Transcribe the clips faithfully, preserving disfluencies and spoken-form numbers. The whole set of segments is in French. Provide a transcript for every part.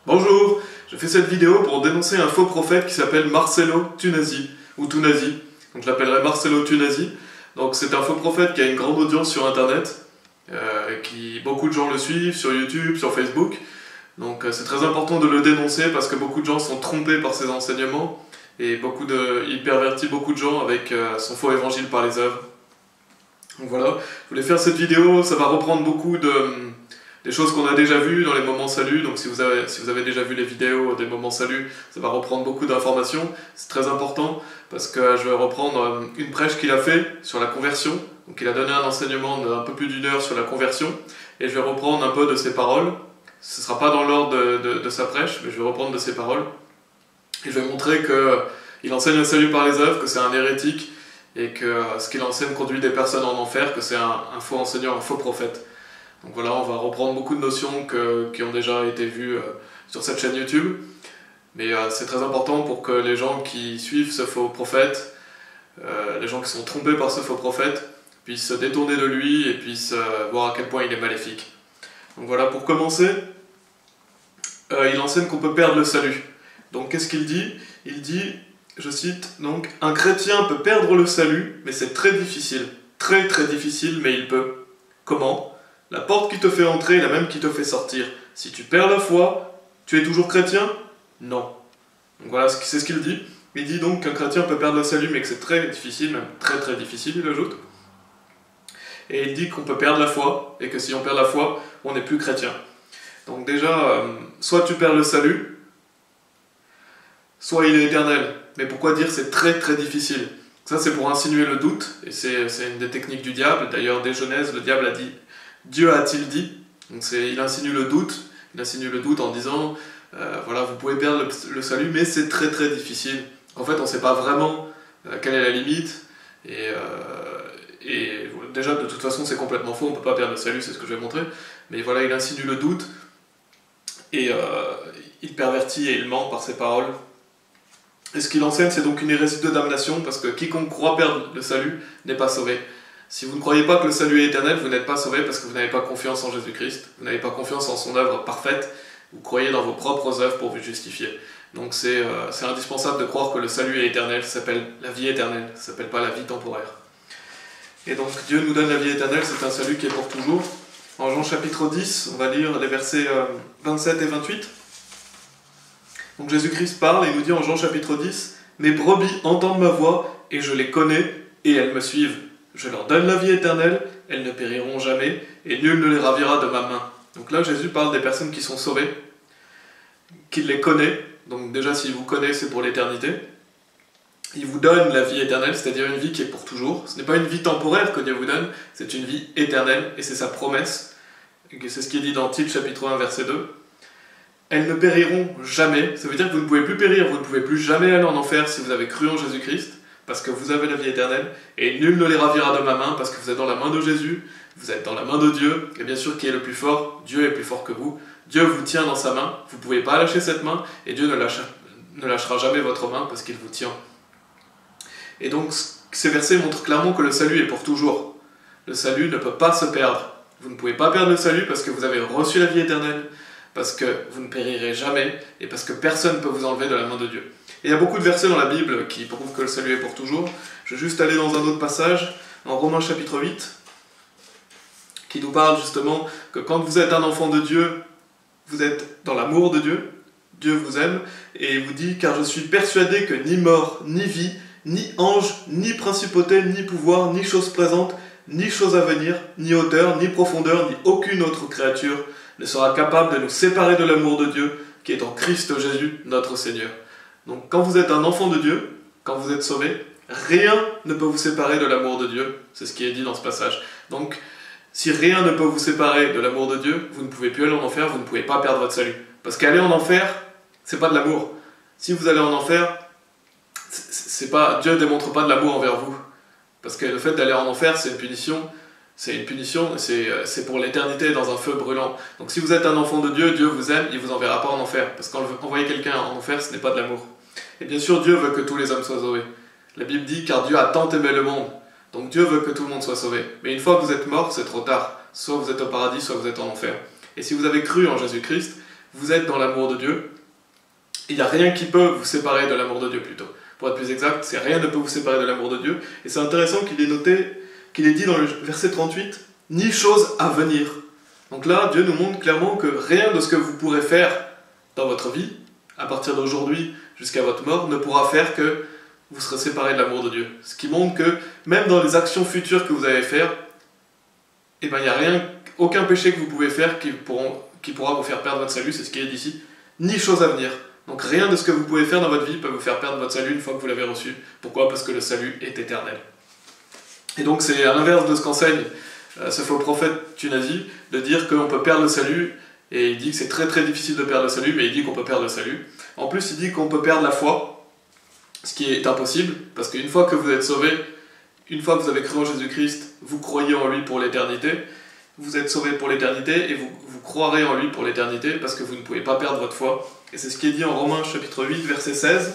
Bonjour, je fais cette vidéo pour dénoncer un faux prophète qui s'appelle Marcello Tunasi, ou Tunasi, donc je l'appellerai Marcello Tunasi. Donc c'est un faux prophète qui a une grande audience sur internet, euh, qui beaucoup de gens le suivent sur YouTube, sur Facebook. Donc euh, c'est très important de le dénoncer parce que beaucoup de gens sont trompés par ses enseignements et beaucoup de, il pervertit beaucoup de gens avec euh, son faux évangile par les œuvres. Donc voilà, je voulais faire cette vidéo, ça va reprendre beaucoup de... des choses qu'on a déjà vues dans les moments salut, donc si vous, avez, si vous avez déjà vu les vidéos des moments salut, ça va reprendre beaucoup d'informations, c'est très important, parce que je vais reprendre une prêche qu'il a fait sur la conversion, donc il a donné un enseignement d'un peu plus d'une heure sur la conversion, et je vais reprendre un peu de ses paroles, ce ne sera pas dans l'ordre de, de, de sa prêche, mais je vais reprendre de ses paroles, et je vais montrer qu'il enseigne le salut par les œuvres, que c'est un hérétique, et que ce qu'il enseigne conduit des personnes en enfer, que c'est un, un faux enseignant, un faux prophète. Donc voilà, on va reprendre beaucoup de notions que, qui ont déjà été vues euh, sur cette chaîne YouTube. Mais euh, c'est très important pour que les gens qui suivent ce faux prophète, euh, les gens qui sont trompés par ce faux prophète, puissent se détourner de lui et puissent euh, voir à quel point il est maléfique. Donc voilà, pour commencer, euh, il enseigne qu'on peut perdre le salut. Donc qu'est-ce qu'il dit? Il dit, je cite, donc, « Un chrétien peut perdre le salut, mais c'est très difficile. Très très difficile, mais il peut. Comment ? La porte qui te fait entrer est la même qui te fait sortir. Si tu perds la foi, tu es toujours chrétien? Non. » Donc voilà, c'est ce qu'il dit. Il dit donc qu'un chrétien peut perdre le salut, mais que c'est très difficile, même très très difficile, il ajoute. Et il dit qu'on peut perdre la foi, et que si on perd la foi, on n'est plus chrétien. Donc déjà, euh, soit tu perds le salut, soit il est éternel. Mais pourquoi dire c'est très très difficile? Ça c'est pour insinuer le doute, et c'est une des techniques du diable. D'ailleurs, dès Genèse, le diable a dit « Dieu a-t-il dit ?» Donc il insinue le doute, il insinue le doute en disant euh, « Voilà, vous pouvez perdre le, le salut, mais c'est très très difficile. » En fait, on ne sait pas vraiment euh, quelle est la limite, et, euh, et déjà, de toute façon, c'est complètement faux, on ne peut pas perdre le salut, c'est ce que je vais montrer. Mais voilà, il insinue le doute, et euh, il pervertit et il ment par ses paroles. Et ce qu'il enseigne, c'est donc une hérésie de damnation, parce que quiconque croit perdre le salut n'est pas sauvé. Si vous ne croyez pas que le salut est éternel, vous n'êtes pas sauvé parce que vous n'avez pas confiance en Jésus-Christ, vous n'avez pas confiance en son œuvre parfaite, vous croyez dans vos propres œuvres pour vous justifier. Donc c'est euh, c'est indispensable de croire que le salut est éternel, ça s'appelle la vie éternelle, ça ne s'appelle pas la vie temporaire. Et donc Dieu nous donne la vie éternelle, c'est un salut qui est pour toujours. En Jean chapitre dix, on va lire les versets euh, vingt-sept et vingt-huit. Donc Jésus-Christ parle et nous dit en Jean chapitre dix, « Mes brebis entendent ma voix, et je les connais, et elles me suivent. Je leur donne la vie éternelle, elles ne périront jamais, et nul ne les ravira de ma main. » Donc là, Jésus parle des personnes qui sont sauvées, qu'il les connaît. Donc déjà, s'il vous connaît, c'est pour l'éternité. Il vous donne la vie éternelle, c'est-à-dire une vie qui est pour toujours. Ce n'est pas une vie temporaire que Dieu vous donne, c'est une vie éternelle, et c'est sa promesse. C'est ce qui est dit dans Tite chapitre un, verset deux. Elles ne périront jamais, ça veut dire que vous ne pouvez plus périr, vous ne pouvez plus jamais aller en enfer si vous avez cru en Jésus-Christ, parce que vous avez la vie éternelle, et nul ne les ravira de ma main, parce que vous êtes dans la main de Jésus, vous êtes dans la main de Dieu, et bien sûr qui est le plus fort, Dieu est plus fort que vous, Dieu vous tient dans sa main, vous ne pouvez pas lâcher cette main, et Dieu ne, lâche, ne lâchera jamais votre main, parce qu'il vous tient. Et donc ces versets montrent clairement que le salut est pour toujours. Le salut ne peut pas se perdre. Vous ne pouvez pas perdre le salut parce que vous avez reçu la vie éternelle, parce que vous ne périrez jamais, et parce que personne ne peut vous enlever de la main de Dieu. Et il y a beaucoup de versets dans la Bible qui prouvent que le salut est pour toujours. Je vais juste aller dans un autre passage, en Romains chapitre huit, qui nous parle justement que quand vous êtes un enfant de Dieu, vous êtes dans l'amour de Dieu, Dieu vous aime, et il vous dit « Car je suis persuadé que ni mort, ni vie, ni ange, ni principauté, ni pouvoir, ni chose présente, ni chose à venir, ni hauteur, ni profondeur, ni aucune autre créature ne sera capable de nous séparer de l'amour de Dieu qui est en Christ Jésus, notre Seigneur. » Donc quand vous êtes un enfant de Dieu, quand vous êtes sauvé, rien ne peut vous séparer de l'amour de Dieu. C'est ce qui est dit dans ce passage. Donc si rien ne peut vous séparer de l'amour de Dieu, vous ne pouvez plus aller en enfer, vous ne pouvez pas perdre votre salut. Parce qu'aller en enfer, c'est pas de l'amour. Si vous allez en enfer, c'est pas, Dieu ne démontre pas de l'amour envers vous. Parce que le fait d'aller en enfer, c'est une punition. C'est une punition, c'est pour l'éternité dans un feu brûlant. Donc si vous êtes un enfant de Dieu, Dieu vous aime, il ne vous enverra pas en enfer. Parce qu'envoyer quelqu'un en enfer, ce n'est pas de l'amour. Et bien sûr, Dieu veut que tous les hommes soient sauvés. La Bible dit, car Dieu a tant aimé le monde. Donc Dieu veut que tout le monde soit sauvé. Mais une fois que vous êtes mort, c'est trop tard. Soit vous êtes au paradis, soit vous êtes en enfer. Et si vous avez cru en Jésus-Christ, vous êtes dans l'amour de Dieu. Il n'y a rien qui peut vous séparer de l'amour de Dieu plutôt. Pour être plus exact, c'est rien ne peut vous séparer de l'amour de Dieu. Et c'est intéressant qu'il ait noté, qu'il ait dit dans le verset trente-huit, « ni chose à venir ». Donc là, Dieu nous montre clairement que rien de ce que vous pourrez faire dans votre vie, à partir d'aujourd'hui jusqu'à votre mort, ne pourra faire que vous serez séparés de l'amour de Dieu. Ce qui montre que même dans les actions futures que vous allez faire, eh ben, il n'y a rien, aucun péché que vous pouvez faire qui, pourront, qui pourra vous faire perdre votre salut, c'est ce qui est dit ici, ni chose à venir. Donc rien de ce que vous pouvez faire dans votre vie peut vous faire perdre votre salut une fois que vous l'avez reçu. Pourquoi? Parce que le salut est éternel. Et donc c'est à l'inverse de ce qu'enseigne euh, ce faux prophète tunazi, de dire qu'on peut perdre le salut, et il dit que c'est très très difficile de perdre le salut, mais il dit qu'on peut perdre le salut. En plus il dit qu'on peut perdre la foi, ce qui est impossible, parce qu'une fois que vous êtes sauvé, une fois que vous avez cru en Jésus-Christ, vous croyez en lui pour l'éternité, vous êtes sauvé pour l'éternité, et vous, vous croirez en lui pour l'éternité, parce que vous ne pouvez pas perdre votre foi. Et c'est ce qui est dit en Romains chapitre huit, verset seize.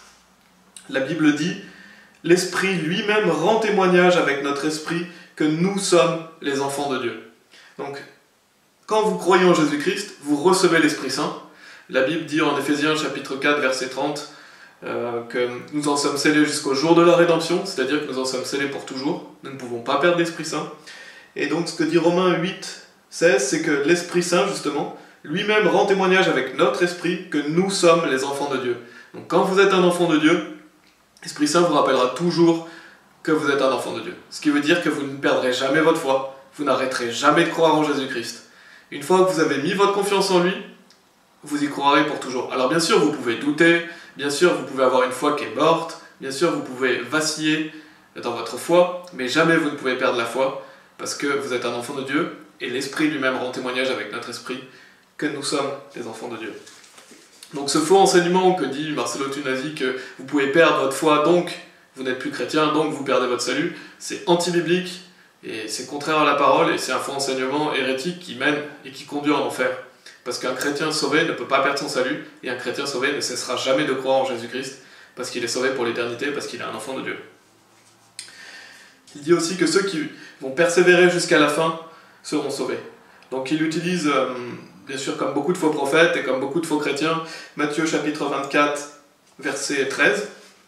La Bible dit « L'Esprit lui-même rend témoignage avec notre esprit que nous sommes les enfants de Dieu. » Donc, quand vous croyez en Jésus-Christ, vous recevez l'Esprit Saint. La Bible dit en Éphésiens chapitre quatre, verset trente, euh, que nous en sommes scellés jusqu'au jour de la rédemption, c'est-à-dire que nous en sommes scellés pour toujours. Nous ne pouvons pas perdre l'Esprit Saint. Et donc, ce que dit Romains huit, seize, c'est que l'Esprit Saint, justement, lui-même rend témoignage avec notre esprit que nous sommes les enfants de Dieu. Donc quand vous êtes un enfant de Dieu, l'Esprit Saint vous rappellera toujours que vous êtes un enfant de Dieu. Ce qui veut dire que vous ne perdrez jamais votre foi, vous n'arrêterez jamais de croire en Jésus-Christ. Une fois que vous avez mis votre confiance en lui, vous y croirez pour toujours. Alors bien sûr, vous pouvez douter, bien sûr, vous pouvez avoir une foi qui est morte, bien sûr, vous pouvez vaciller dans votre foi, mais jamais vous ne pouvez perdre la foi, parce que vous êtes un enfant de Dieu, et l'Esprit lui-même rend témoignage avec notre esprit que nous sommes les enfants de Dieu. Donc ce faux enseignement que dit Marcello Tunazi, que vous pouvez perdre votre foi, donc vous n'êtes plus chrétien, donc vous perdez votre salut, c'est anti-biblique, et c'est contraire à la parole, et c'est un faux enseignement hérétique qui mène et qui conduit en enfer. Parce qu'un chrétien sauvé ne peut pas perdre son salut, et un chrétien sauvé ne cessera jamais de croire en Jésus-Christ, parce qu'il est sauvé pour l'éternité, parce qu'il est un enfant de Dieu. Il dit aussi que ceux qui vont persévérer jusqu'à la fin seront sauvés. Donc il utilise... Euh, bien sûr, comme beaucoup de faux prophètes et comme beaucoup de faux chrétiens, Matthieu chapitre vingt-quatre, verset treize,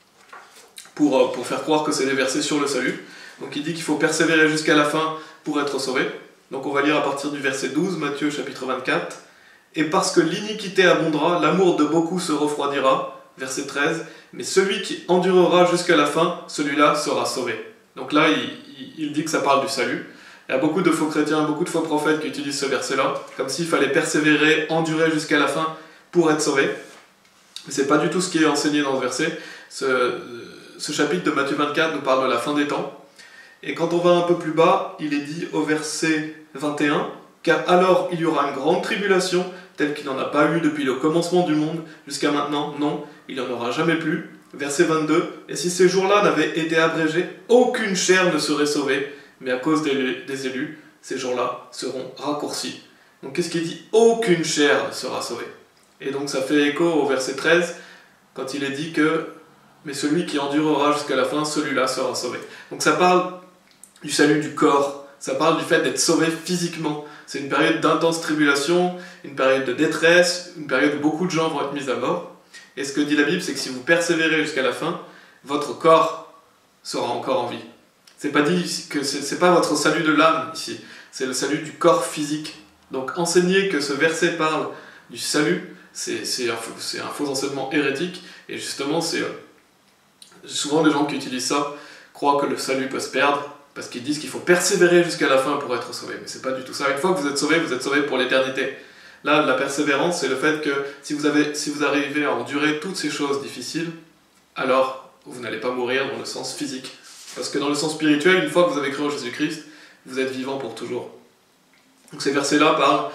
pour, pour faire croire que c'est des versets sur le salut. Donc il dit qu'il faut persévérer jusqu'à la fin pour être sauvé. Donc on va lire à partir du verset douze, Matthieu chapitre vingt-quatre. « Et parce que l'iniquité abondera, l'amour de beaucoup se refroidira. » Verset treize. « Mais celui qui endurera jusqu'à la fin, celui-là sera sauvé. » Donc là, il, il, il dit que ça parle du salut. Il y a beaucoup de faux chrétiens, beaucoup de faux prophètes qui utilisent ce verset-là, comme s'il fallait persévérer, endurer jusqu'à la fin pour être sauvé. Mais ce n'est pas du tout ce qui est enseigné dans ce verset. Ce, ce chapitre de Matthieu vingt-quatre nous parle de la fin des temps. Et quand on va un peu plus bas, il est dit au verset vingt et un, « Car alors il y aura une grande tribulation, telle qu'il n'en a pas eu depuis le commencement du monde jusqu'à maintenant. Non, il n'y en aura jamais plus. » Verset vingt-deux, « Et si ces jours-là n'avaient été abrégés, aucune chair ne serait sauvée. Mais à cause des, des élus, ces jours-là seront raccourcis. » Donc qu'est-ce qui dit? Aucune chair ne sera sauvée. Et donc ça fait écho au verset treize, quand il est dit que « Mais celui qui endurera jusqu'à la fin, celui-là sera sauvé. » Donc ça parle du salut du corps, ça parle du fait d'être sauvé physiquement. C'est une période d'intense tribulation, une période de détresse, une période où beaucoup de gens vont être mis à mort. Et ce que dit la Bible, c'est que si vous persévérez jusqu'à la fin, votre corps sera encore en vie. C'est pas dit que c'est pas votre salut de l'âme ici, c'est le salut du corps physique. Donc enseigner que ce verset parle du salut, c'est un, un faux enseignement hérétique, et justement, c'est euh, souvent les gens qui utilisent ça croient que le salut peut se perdre, parce qu'ils disent qu'il faut persévérer jusqu'à la fin pour être sauvé. Mais c'est pas du tout ça. Une fois que vous êtes sauvé, vous êtes sauvé pour l'éternité. Là, la persévérance, c'est le fait que si vous, avez, si vous arrivez à endurer toutes ces choses difficiles, alors vous n'allez pas mourir dans le sens physique. Parce que dans le sens spirituel, une fois que vous avez cru en Jésus-Christ, vous êtes vivant pour toujours. Donc ces versets-là parlent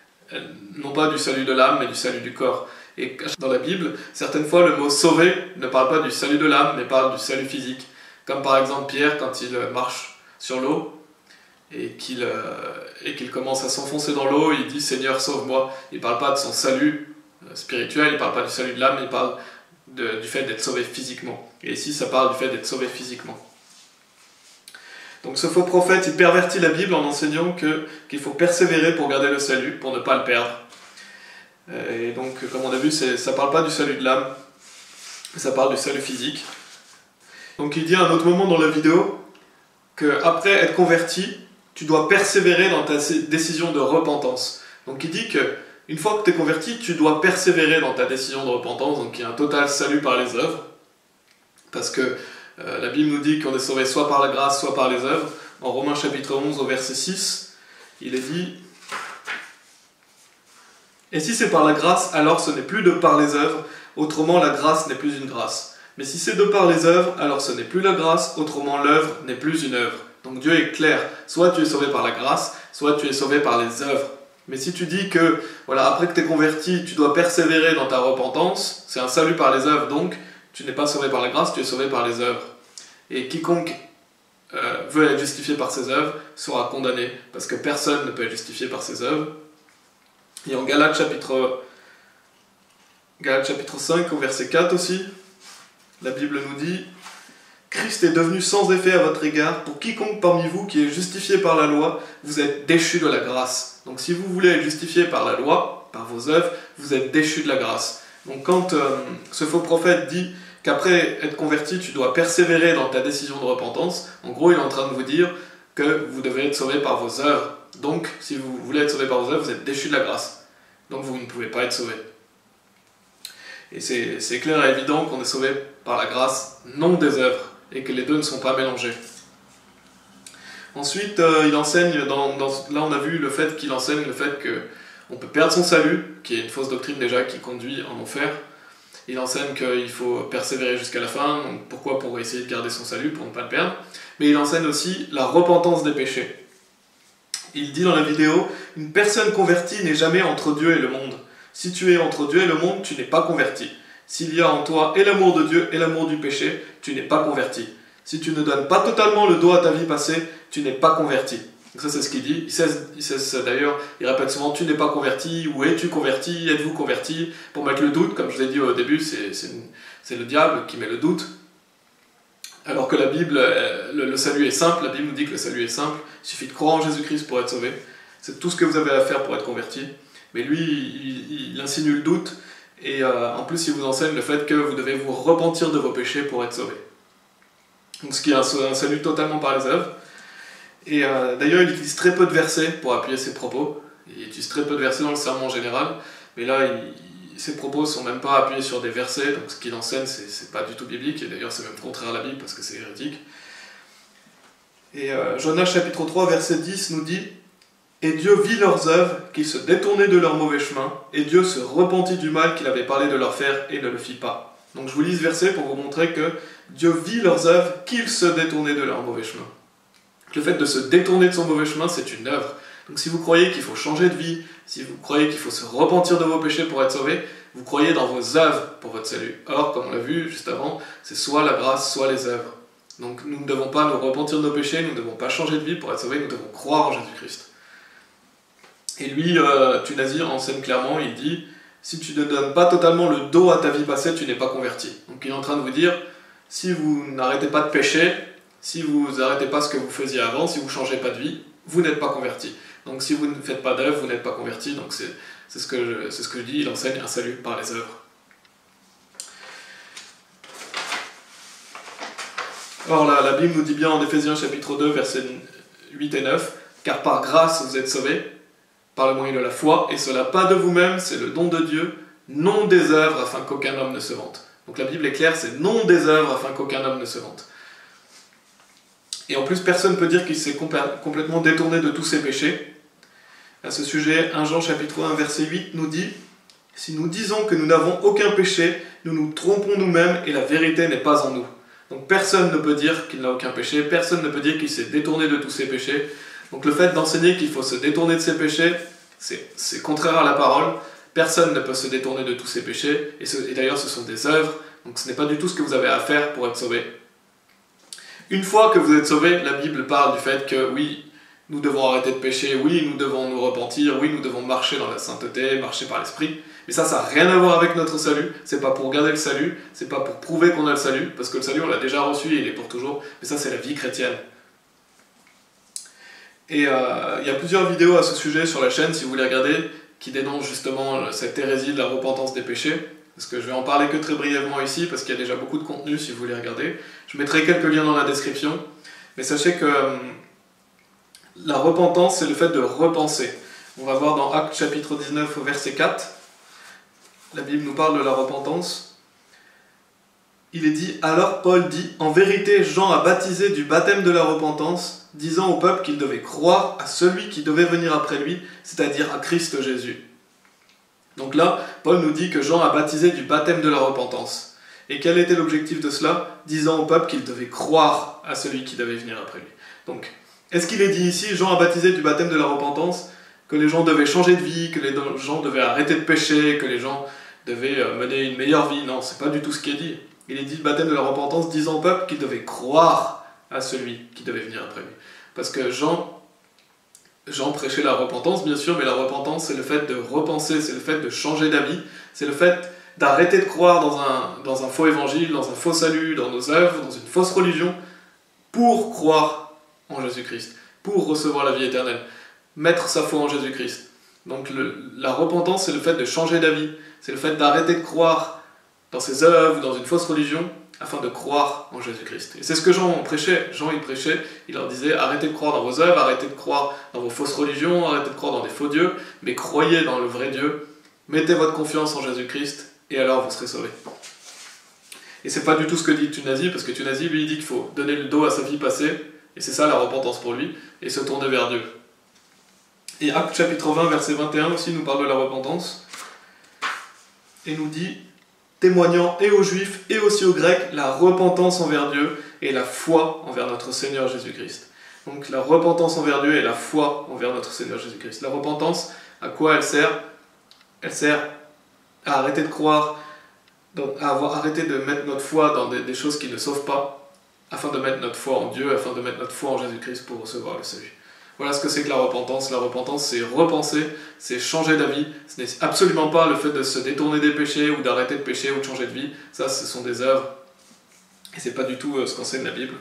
non pas du salut de l'âme, mais du salut du corps. Et dans la Bible, certaines fois, le mot « sauver » ne parle pas du salut de l'âme, mais parle du salut physique. Comme par exemple Pierre, quand il marche sur l'eau, et qu'il euh, et qu'il commence à s'enfoncer dans l'eau, il dit « Seigneur, sauve-moi ». Il ne parle pas de son salut spirituel, il ne parle pas du salut de l'âme, il parle de, du fait d'être sauvé physiquement. Et ici, ça parle du fait d'être sauvé physiquement. Donc ce faux prophète, il pervertit la Bible en enseignant que, qu'il faut persévérer pour garder le salut, pour ne pas le perdre. Et donc, comme on a vu, ça ne parle pas du salut de l'âme, ça parle du salut physique. Donc il dit à un autre moment dans la vidéo qu'après être converti, tu dois persévérer dans ta décision de repentance. Donc il dit qu'une fois que tu es converti, tu dois persévérer dans ta décision de repentance, donc il y a un total salut par les œuvres, parce que euh, la Bible nous dit qu'on est sauvé soit par la grâce, soit par les œuvres. En Romains chapitre onze, au verset six, il est dit « Et si c'est par la grâce, alors ce n'est plus de par les œuvres, autrement la grâce n'est plus une grâce. Mais si c'est de par les œuvres, alors ce n'est plus la grâce, autrement l'œuvre n'est plus une œuvre. » Donc Dieu est clair, soit tu es sauvé par la grâce, soit tu es sauvé par les œuvres. Mais si tu dis que, voilà, après que tu es converti, tu dois persévérer dans ta repentance, c'est un salut par les œuvres, donc tu n'es pas sauvé par la grâce, tu es sauvé par les œuvres. Et quiconque euh, veut être justifié par ses œuvres sera condamné, parce que personne ne peut être justifié par ses œuvres. Et en Galates chapitre, Galates chapitre cinq, au verset quatre aussi, la Bible nous dit « Christ est devenu sans effet à votre égard, pour quiconque parmi vous qui est justifié par la loi, vous êtes déchu de la grâce. » Donc si vous voulez être justifié par la loi, par vos œuvres, vous êtes déchu de la grâce. Donc quand euh, ce faux prophète dit qu'après être converti, tu dois persévérer dans ta décision de repentance, en gros il est en train de vous dire que vous devez être sauvé par vos œuvres. Donc si vous voulez être sauvé par vos œuvres, vous êtes déchu de la grâce. Donc vous ne pouvez pas être sauvé. Et c'est clair et évident qu'on est sauvé par la grâce, non des œuvres, et que les deux ne sont pas mélangés. Ensuite, euh, il enseigne, dans, dans, là on a vu le fait qu'il enseigne le fait qu'on peut perdre son salut, qui est une fausse doctrine déjà qui conduit en enfer. Il enseigne qu'il faut persévérer jusqu'à la fin, donc pourquoi? Pour essayer de garder son salut, pour ne pas le perdre. Mais il enseigne aussi la repentance des péchés. Il dit dans la vidéo, une personne convertie n'est jamais entre Dieu et le monde. Si tu es entre Dieu et le monde, tu n'es pas converti. S'il y a en toi et l'amour de Dieu et l'amour du péché, tu n'es pas converti. Si tu ne donnes pas totalement le dos à ta vie passée, tu n'es pas converti. Donc ça c'est ce qu'il dit. Il cesse, il cesse d'ailleurs, il répète souvent, tu n'es pas converti, ou es-tu converti, êtes-vous converti, pour mettre le doute, comme je l'ai dit au début, c'est le diable qui met le doute. Alors que la Bible, le, le salut est simple, la Bible nous dit que le salut est simple, il suffit de croire en Jésus-Christ pour être sauvé. C'est tout ce que vous avez à faire pour être converti. Mais lui, il, il insinue le doute, et euh, en plus il vous enseigne le fait que vous devez vous repentir de vos péchés pour être sauvé. Donc ce qui est un, un salut totalement par les œuvres. Et euh, d'ailleurs il utilise très peu de versets pour appuyer ses propos. Il utilise très peu de versets dans le sermon en général, mais là il, ses propos ne sont même pas appuyés sur des versets, donc ce qu'il enseigne c'est pas du tout biblique, et d'ailleurs c'est même contraire à la Bible parce que c'est hérétique. Et euh, Jonas chapitre trois verset dix nous dit « Et Dieu vit leurs œuvres, qu'ils se détournaient de leur mauvais chemin, et Dieu se repentit du mal qu'il avait parlé de leur faire et ne le fit pas. » Donc je vous lis ce verset pour vous montrer que Dieu vit leurs œuvres, qu'ils se détournaient de leur mauvais chemin. Le fait de se détourner de son mauvais chemin, c'est une œuvre. Donc si vous croyez qu'il faut changer de vie, si vous croyez qu'il faut se repentir de vos péchés pour être sauvé, vous croyez dans vos œuvres pour votre salut. Or, comme on l'a vu juste avant, c'est soit la grâce, soit les œuvres. Donc nous ne devons pas nous repentir de nos péchés, nous ne devons pas changer de vie pour être sauvés, nous devons croire en Jésus-Christ. Et lui, euh, Thunazir enseigne clairement, il dit « Si tu ne donnes pas totalement le dos à ta vie passée, tu n'es pas converti. » Donc il est en train de vous dire, si vous n'arrêtez pas de pécher, si vous n'arrêtez pas ce que vous faisiez avant, si vous ne changez pas de vie, vous n'êtes pas converti. Donc si vous ne faites pas d'œuvre, vous n'êtes pas converti. Donc c'est ce que je, c'est ce que je dis, il enseigne un salut par les œuvres. Or la, la Bible nous dit bien en Éphésiens chapitre deux, versets huit et neuf, « Car par grâce vous êtes sauvés, par le moyen de la foi, et cela pas de vous-même, c'est le don de Dieu, non des œuvres afin qu'aucun homme ne se vante. » Donc la Bible est claire, c'est non des œuvres afin qu'aucun homme ne se vante. Et en plus, personne ne peut dire qu'il s'est complètement détourné de tous ses péchés. À ce sujet, premier Jean chapitre un, verset huit nous dit « Si nous disons que nous n'avons aucun péché, nous nous trompons nous-mêmes et la vérité n'est pas en nous. » Donc personne ne peut dire qu'il n'a aucun péché, personne ne peut dire qu'il s'est détourné de tous ses péchés. Donc le fait d'enseigner qu'il faut se détourner de ses péchés, c'est contraire à la parole. Personne ne peut se détourner de tous ses péchés, et, et d'ailleurs ce sont des œuvres, donc ce n'est pas du tout ce que vous avez à faire pour être sauvé. Une fois que vous êtes sauvé, la Bible parle du fait que oui, nous devons arrêter de pécher, oui, nous devons nous repentir, oui, nous devons marcher dans la sainteté, marcher par l'esprit. Mais ça, ça n'a rien à voir avec notre salut, c'est pas pour garder le salut, c'est pas pour prouver qu'on a le salut, parce que le salut on l'a déjà reçu et il est pour toujours, mais ça c'est la vie chrétienne. Et euh, il y a plusieurs vidéos à ce sujet sur la chaîne, si vous voulez regarder, qui dénonce justement cette hérésie de la repentance des péchés, parce que je vais en parler que très brièvement ici, parce qu'il y a déjà beaucoup de contenu si vous voulez regarder. Je mettrai quelques liens dans la description, mais sachez que euh, la repentance, c'est le fait de repenser. On va voir dans Actes chapitre dix-neuf au verset quatre, la Bible nous parle de la repentance. Il est dit, alors Paul dit, en vérité Jean a baptisé du baptême de la repentance, disant au peuple qu'il devait croire à celui qui devait venir après lui, c'est-à-dire à Christ Jésus. Donc là, Paul nous dit que Jean a baptisé du baptême de la repentance. Et quel était l'objectif de cela? Disant au peuple qu'il devait croire à celui qui devait venir après lui. Donc, est-ce qu'il est dit ici, Jean a baptisé du baptême de la repentance, que les gens devaient changer de vie, que les gens devaient arrêter de pécher, que les gens devaient mener une meilleure vie? Non, c'est pas du tout ce qui est dit. Il est dit le baptême de la repentance, disant au peuple qu'il devait croire à celui qui devait venir après lui. Parce que Jean, Jean prêchait la repentance, bien sûr, mais la repentance, c'est le fait de repenser, c'est le fait de changer d'avis, c'est le fait d'arrêter de croire dans un, dans un faux évangile, dans un faux salut, dans nos œuvres, dans une fausse religion, pour croire en Jésus-Christ, pour recevoir la vie éternelle, mettre sa foi en Jésus-Christ. Donc le, la repentance, c'est le fait de changer d'avis, c'est le fait d'arrêter de croire dans ses œuvres, dans une fausse religion, afin de croire en Jésus-Christ. Et c'est ce que Jean prêchait. Jean, il prêchait, il leur disait, arrêtez de croire dans vos œuvres, arrêtez de croire dans vos fausses religions, arrêtez de croire dans des faux dieux, mais croyez dans le vrai Dieu, mettez votre confiance en Jésus-Christ, et alors vous serez sauvés. Et c'est pas du tout ce que dit Thunazy, parce que Thunazy, lui, il dit qu'il faut donner le dos à sa vie passée, et c'est ça la repentance pour lui, et se tourner vers Dieu. Et Actes chapitre vingt, verset vingt et un aussi nous parle de la repentance, et nous dit, témoignant et aux Juifs et aussi aux Grecs la repentance envers Dieu et la foi envers notre Seigneur Jésus-Christ. Donc la repentance envers Dieu et la foi envers notre Seigneur Jésus-Christ. La repentance, à quoi elle sert? Elle sert à arrêter de croire, à avoir arrêté de mettre notre foi dans des, des choses qui ne sauvent pas, afin de mettre notre foi en Dieu, afin de mettre notre foi en Jésus-Christ pour recevoir le salut. Voilà ce que c'est que la repentance. La repentance, c'est repenser, c'est changer d'avis. Ce n'est absolument pas le fait de se détourner des péchés ou d'arrêter de pécher ou de changer de vie. Ça, ce sont des œuvres. Et c'est pas du tout ce qu'enseigne la Bible.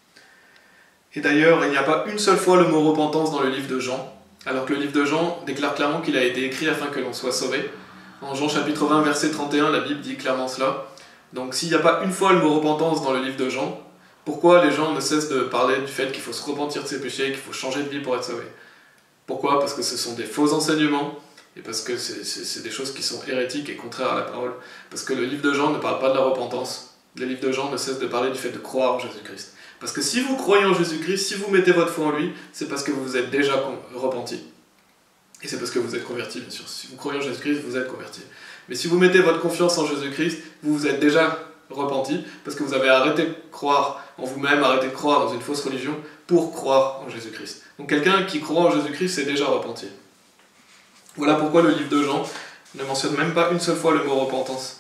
Et d'ailleurs, il n'y a pas une seule fois le mot repentance dans le livre de Jean, alors que le livre de Jean déclare clairement qu'il a été écrit afin que l'on soit sauvé. En Jean chapitre vingt, verset trente et un, la Bible dit clairement cela. Donc s'il n'y a pas une fois le mot repentance dans le livre de Jean, pourquoi les gens ne cessent de parler du fait qu'il faut se repentir de ses péchés, qu'il faut changer de vie pour être sauvé? Pourquoi? Parce que ce sont des faux enseignements, et parce que c'est des choses qui sont hérétiques et contraires à la parole. Parce que le livre de Jean ne parle pas de la repentance. Le livre de Jean ne cesse de parler du fait de croire en Jésus-Christ. Parce que si vous croyez en Jésus-Christ, si vous mettez votre foi en lui, c'est parce que vous vous êtes déjà repenti. Et c'est parce que vous êtes converti, bien sûr. Si vous croyez en Jésus-Christ, vous êtes converti. Mais si vous mettez votre confiance en Jésus-Christ, vous vous êtes déjà repenti, parce que vous avez arrêté de croire en vous-même, arrêté de croire dans une fausse religion, pour croire en Jésus-Christ. Donc quelqu'un qui croit en Jésus-Christ s'est déjà repenti. Voilà pourquoi le livre de Jean ne mentionne même pas une seule fois le mot repentance.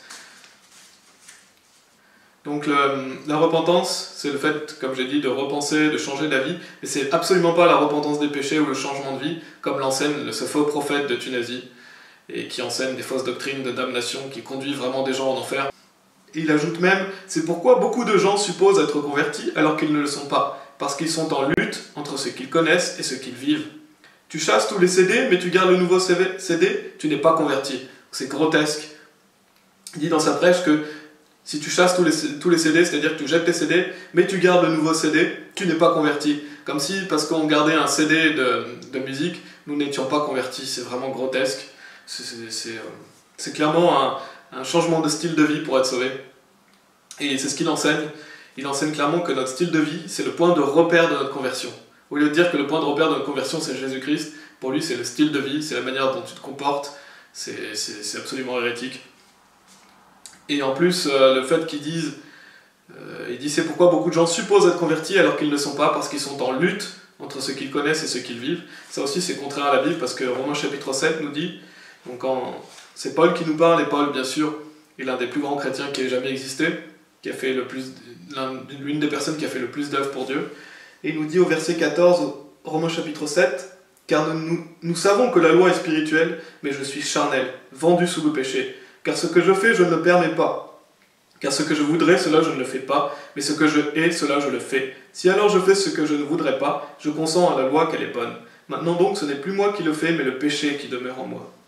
Donc le, la repentance, c'est le fait, comme j'ai dit, de repenser, de changer d'avis, mais c'est absolument pas la repentance des péchés ou le changement de vie, comme l'enseigne ce faux prophète de Thunazy, et qui enseigne des fausses doctrines de damnation qui conduisent vraiment des gens en enfer. Et il ajoute même, c'est pourquoi beaucoup de gens supposent être convertis alors qu'ils ne le sont pas, parce qu'ils sont en lutte entre ce qu'ils connaissent et ce qu'ils vivent. Tu chasses tous les C D, mais tu gardes le nouveau C D, tu n'es pas converti. C'est grotesque. Il dit dans sa prêche que si tu chasses tous les, tous les C D, c'est-à-dire que tu jettes tes C D, mais tu gardes le nouveau C D, tu n'es pas converti. Comme si, parce qu'on gardait un C D de, de musique, nous n'étions pas convertis. C'est vraiment grotesque. C'est clairement un, un changement de style de vie pour être sauvé. Et c'est ce qu'il enseigne. Il enseigne clairement que notre style de vie, c'est le point de repère de notre conversion. Au lieu de dire que le point de repère de notre conversion, c'est Jésus-Christ, pour lui, c'est le style de vie, c'est la manière dont tu te comportes. C'est absolument hérétique. Et en plus, euh, le fait qu'ils disent, euh, il dit c'est pourquoi beaucoup de gens supposent être convertis alors qu'ils ne sont pas, parce qu'ils sont en lutte entre ce qu'ils connaissent et ce qu'ils vivent. Ça aussi c'est contraire à la Bible, parce que Romains chapitre sept nous dit, donc c'est Paul qui nous parle, et Paul bien sûr est l'un des plus grands chrétiens qui ait jamais existé, qui a fait le plus, l'une des personnes qui a fait le plus d'œuvres pour Dieu, et il nous dit au verset quatorze, Romains chapitre sept, car nous, nous, nous savons que la loi est spirituelle, mais je suis charnel, vendu sous le péché. Car ce que je fais, je ne le permets pas. Car ce que je voudrais, cela je ne le fais pas, mais ce que je hais, cela je le fais. Si alors je fais ce que je ne voudrais pas, je consens à la loi qu'elle est bonne. Maintenant donc, ce n'est plus moi qui le fais, mais le péché qui demeure en moi.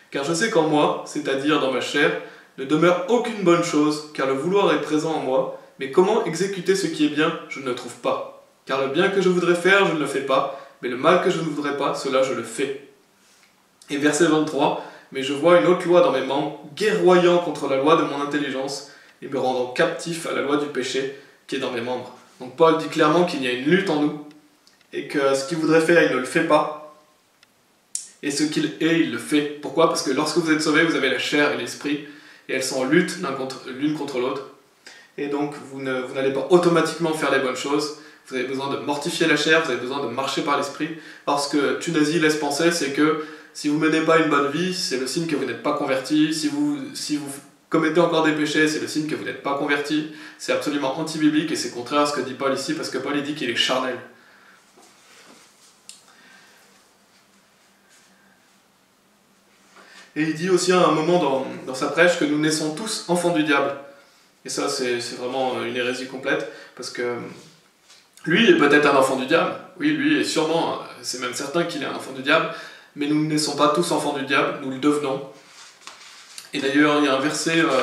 Car je sais qu'en moi, c'est-à-dire dans ma chair, ne demeure aucune bonne chose, car le vouloir est présent en moi, mais comment exécuter ce qui est bien, je ne le trouve pas. Car le bien que je voudrais faire, je ne le fais pas, mais le mal que je ne voudrais pas, cela je le fais. Et verset vingt-trois, mais je vois une autre loi dans mes membres, guerroyant contre la loi de mon intelligence, et me rendant captif à la loi du péché qui est dans mes membres. Donc Paul dit clairement qu'il y a une lutte en nous, et que ce qu'il voudrait faire, il ne le fait pas, et ce qu'il est, il le fait. Pourquoi? Parce que lorsque vous êtes sauvé, vous avez la chair et l'esprit, et elles sont en lutte l'une contre, contre l'autre, et donc vous, ne, vous n'allez pas automatiquement faire les bonnes choses. Vous avez besoin de mortifier la chair, vous avez besoin de marcher par l'esprit, parce que Tunazi laisse penser, c'est que si vous ne menez pas une bonne vie, c'est le signe que vous n'êtes pas converti. Si vous, si vous commettez encore des péchés, c'est le signe que vous n'êtes pas converti. C'est absolument anti-biblique et c'est contraire à ce que dit Paul ici, parce que Paul il dit qu'il est charnel. Et il dit aussi à un moment dans, dans sa prêche que nous naissons tous enfants du diable. Et ça, c'est, c'est vraiment une hérésie complète, parce que lui est peut-être un enfant du diable. Oui, lui est sûrement, c'est même certain qu'il est un enfant du diable, mais nous ne naissons pas tous enfants du diable, nous le devenons. Et d'ailleurs, il y a un verset euh,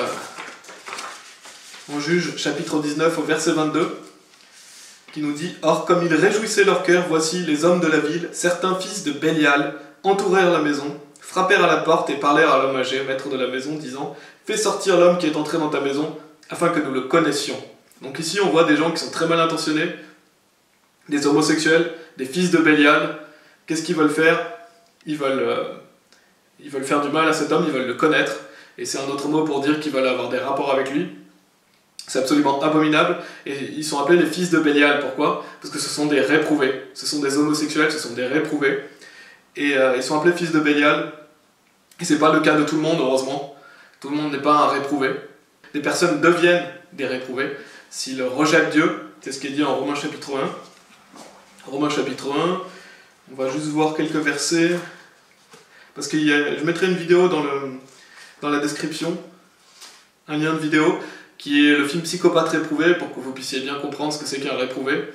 en Juge, chapitre dix-neuf, au verset vingt-deux, qui nous dit « Or, comme ils réjouissaient leur cœur, voici les hommes de la ville, certains fils de Bélial, entourèrent la maison, frappèrent à la porte et parlèrent à l'homme âgé, maître de la maison, disant « Fais sortir l'homme qui est entré dans ta maison, afin que nous le connaissions. » Donc ici, on voit des gens qui sont très mal intentionnés, des homosexuels, des fils de Bélial. Qu'est-ce qu'ils veulent faire? Ils veulent, euh, ils veulent faire du mal à cet homme, ils veulent le connaître, et c'est un autre mot pour dire qu'ils veulent avoir des rapports avec lui. C'est absolument abominable, et ils sont appelés les fils de Bélial. Pourquoi? Parce que ce sont des réprouvés, ce sont des homosexuels, ce sont des réprouvés, et euh, ils sont appelés fils de Bélial, et c'est pas le cas de tout le monde, heureusement. Tout le monde n'est pas un réprouvé. Les personnes deviennent des réprouvés s'ils rejettent Dieu, c'est ce qui est dit en Romains chapitre un. Romains chapitre un, on va juste voir quelques versets, parce que je mettrai une vidéo dans, le, dans la description, un lien de vidéo, qui est le film Psychopathe réprouvé, pour que vous puissiez bien comprendre ce que c'est qu'un réprouvé.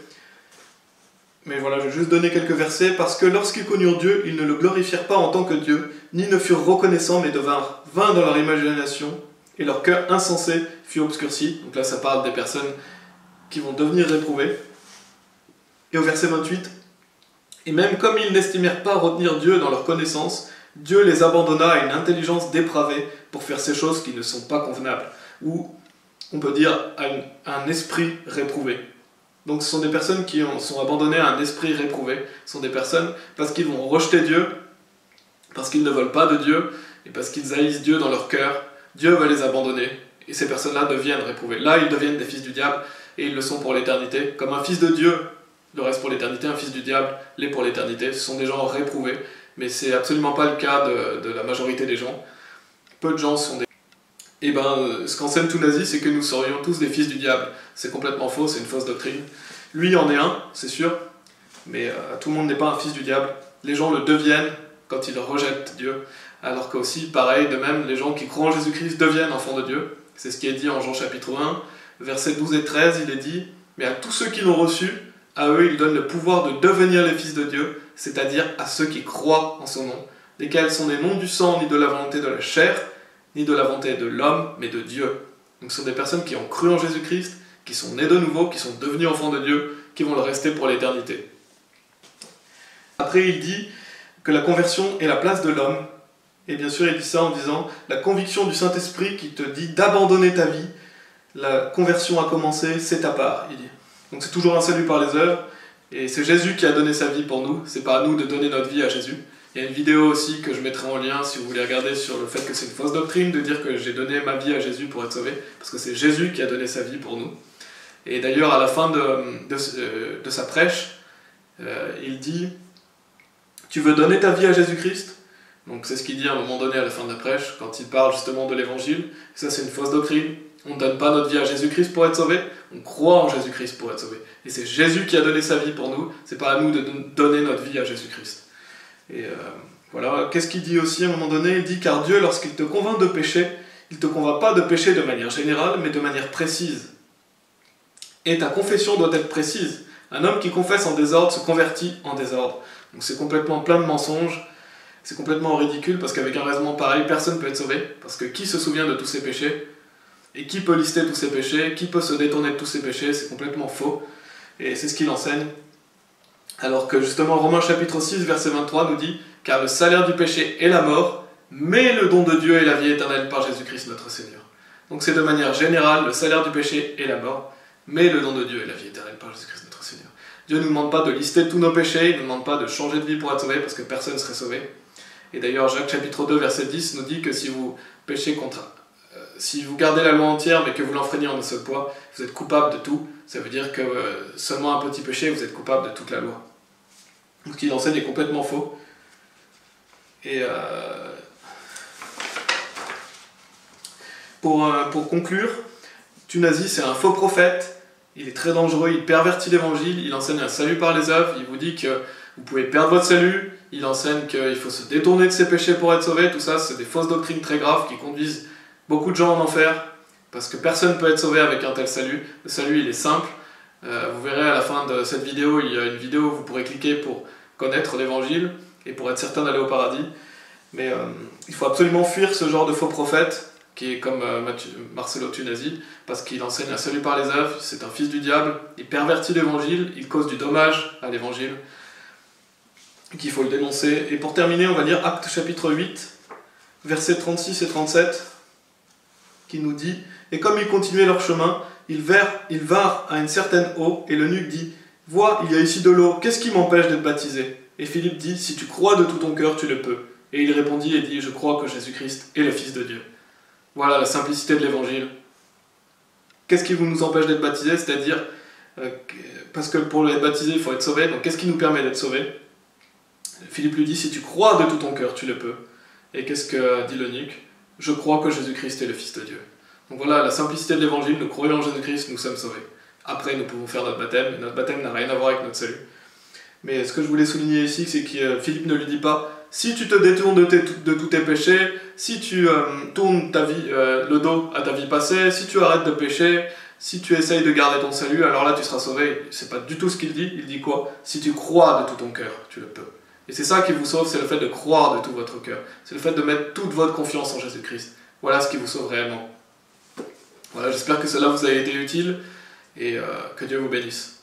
Mais voilà, je vais juste donner quelques versets, parce que lorsqu'ils connurent Dieu, ils ne le glorifièrent pas en tant que Dieu, ni ne furent reconnaissants, mais devinrent vains dans leur imagination, et leur cœur insensé fut obscurci. Donc là, ça parle des personnes qui vont devenir réprouvées. Et au verset vingt-huit, « Et même comme ils n'estimèrent pas retenir Dieu dans leur connaissance, Dieu les abandonna à une intelligence dépravée pour faire ces choses qui ne sont pas convenables. » Ou, on peut dire, à, une, à un esprit réprouvé. Donc ce sont des personnes qui ont, sont abandonnées à un esprit réprouvé. Ce sont des personnes, parce qu'ils vont rejeter Dieu, parce qu'ils ne veulent pas de Dieu, et parce qu'ils haïssent Dieu dans leur cœur, Dieu va les abandonner. Et ces personnes-là deviennent réprouvées. Là, ils deviennent des fils du diable, et ils le sont pour l'éternité. Comme un fils de Dieu le reste pour l'éternité, un fils du diable l'est pour l'éternité. Ce sont des gens réprouvés, mais c'est absolument pas le cas de, de la majorité des gens. Peu de gens sont des... Et ben, ce qu'enseigne Tunazi, c'est que nous serions tous des fils du diable. C'est complètement faux, c'est une fausse doctrine. Lui en est un, c'est sûr, mais euh, tout le monde n'est pas un fils du diable. Les gens le deviennent quand ils rejettent Dieu, alors qu'aussi, pareil, de même, les gens qui croient en Jésus-Christ deviennent enfants de Dieu. C'est ce qui est dit en Jean chapitre un, versets douze et treize, il est dit « Mais à tous ceux qui l'ont reçu, à eux, il donne le pouvoir de devenir les fils de Dieu, c'est-à-dire à ceux qui croient en son nom, lesquels sont des noms du sang, ni de la volonté de la chair, ni de la volonté de l'homme, mais de Dieu. » Donc ce sont des personnes qui ont cru en Jésus-Christ, qui sont nées de nouveau, qui sont devenus enfants de Dieu, qui vont le rester pour l'éternité. Après, il dit que la conversion est la place de l'homme, et bien sûr, il dit ça en disant « La conviction du Saint-Esprit qui te dit d'abandonner ta vie, la conversion a commencé, c'est ta part. » Il dit. Donc c'est toujours un salut par les œuvres, et c'est Jésus qui a donné sa vie pour nous, c'est pas à nous de donner notre vie à Jésus. Il y a une vidéo aussi que je mettrai en lien si vous voulez regarder sur le fait que c'est une fausse doctrine de dire que j'ai donné ma vie à Jésus pour être sauvé, parce que c'est Jésus qui a donné sa vie pour nous. Et d'ailleurs à la fin de, de, de sa prêche, euh, il dit « Tu veux donner ta vie à Jésus-Christ ?» Donc c'est ce qu'il dit à un moment donné à la fin de la prêche, quand il parle justement de l'évangile. Ça c'est une fausse doctrine. On ne donne pas notre vie à Jésus-Christ pour être sauvé, on croit en Jésus-Christ pour être sauvé. Et c'est Jésus qui a donné sa vie pour nous, c'est pas à nous de donner notre vie à Jésus-Christ. Et euh, voilà, qu'est-ce qu'il dit aussi à un moment donné? Il dit « Car Dieu, lorsqu'il te convainc de pécher, il ne te convainc pas de pécher de manière générale, mais de manière précise. Et ta confession doit être précise. Un homme qui confesse en désordre se convertit en désordre. » Donc c'est complètement plein de mensonges. c'est complètement ridicule parce qu'avec un raisonnement pareil, personne ne peut être sauvé. Parce que qui se souvient de tous ses péchés? Et qui peut lister tous ses péchés? Qui peut se détourner de tous ses péchés? C'est complètement faux. Et c'est ce qu'il enseigne. Alors que justement, Romains chapitre six, verset vingt-trois nous dit « Car le salaire du péché est la mort, mais le don de Dieu est la vie éternelle par Jésus-Christ notre Seigneur. » Donc c'est de manière générale, le salaire du péché est la mort, mais le don de Dieu est la vie éternelle par Jésus-Christ notre Seigneur. Dieu ne nous demande pas de lister tous nos péchés, il ne nous demande pas de changer de vie pour être sauvé, parce que personne ne serait sauvé. Et d'ailleurs, Jacques chapitre deux, verset dix nous dit que si vous péchez contre... Euh, si vous gardez la loi entière, mais que vous l'enfreignez en un seul poids, vous êtes coupable de tout. Ça veut dire que euh, seulement un petit péché, vous êtes coupable de toute la loi. Donc ce qu'il enseigne est complètement faux. Et euh, pour, euh, pour conclure, Thunazy, c'est un faux prophète, il est très dangereux, il pervertit l'évangile, il enseigne un salut par les œuvres, il vous dit que vous pouvez perdre votre salut, il enseigne qu'il faut se détourner de ses péchés pour être sauvé, tout ça c'est des fausses doctrines très graves qui conduisent beaucoup de gens en enfer, parce que personne ne peut être sauvé avec un tel salut. Le salut il est simple, euh, vous verrez à la fin de cette vidéo, il y a une vidéo où vous pourrez cliquer pour connaître l'évangile et pour être certain d'aller au paradis. Mais euh, il faut absolument fuir ce genre de faux prophète qui est comme euh, Mathieu, Marcelo Thunazy, parce qu'il enseigne un salut par les œuvres, c'est un fils du diable, il pervertit l'évangile, il cause du dommage à l'évangile, qu'il faut le dénoncer. Et pour terminer, on va lire Actes chapitre huit, versets trente-six et trente-sept, qui nous dit « Et comme ils continuaient leur chemin, ils vinrent, ils vinrent à une certaine eau, et l'eunuque dit « Vois, il y a ici de l'eau, qu'est-ce qui m'empêche d'être baptisé ?» Et Philippe dit « Si tu crois de tout ton cœur, tu le peux. » Et il répondit et dit « Je crois que Jésus-Christ est le Fils de Dieu. » Voilà la simplicité de l'évangile. Qu'est-ce qui nous empêche d'être baptisés? C'est-à-dire, euh, parce que pour être baptisé, il faut être sauvé, donc qu'est-ce qui nous permet d'être sauvés? Philippe lui dit « Si tu crois de tout ton cœur, tu le peux. » Et qu'est-ce que dit l'eunuque? « Je crois que Jésus-Christ est le Fils de Dieu. » Donc voilà, la simplicité de l'évangile, nous croyons en Jésus-Christ, nous sommes sauvés. Après, nous pouvons faire notre baptême, et notre baptême n'a rien à voir avec notre salut. Mais ce que je voulais souligner ici, c'est que Philippe ne lui dit pas « Si tu te détournes de, tes, de tous tes péchés, si tu euh, tournes ta vie, euh, le dos à ta vie passée, si tu arrêtes de pécher, si tu essayes de garder ton salut, alors là tu seras sauvé. » C'est pas du tout ce qu'il dit, il dit quoi? « Si tu crois de tout ton cœur, tu le peux. » Et c'est ça qui vous sauve, c'est le fait de croire de tout votre cœur. C'est le fait de mettre toute votre confiance en Jésus-Christ. Voilà ce qui vous sauve réellement. Voilà, j'espère que cela vous a été utile et euh, que Dieu vous bénisse.